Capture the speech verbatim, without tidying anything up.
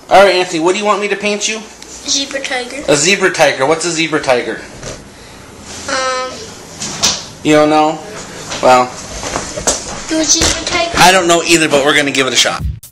Alright, Anthony, what do you want me to paint you? Zebra tiger. A zebra tiger. What's a zebra tiger? Um. You don't know? Well, Do a zebra tiger? I don't know either, but we're going to give it a shot.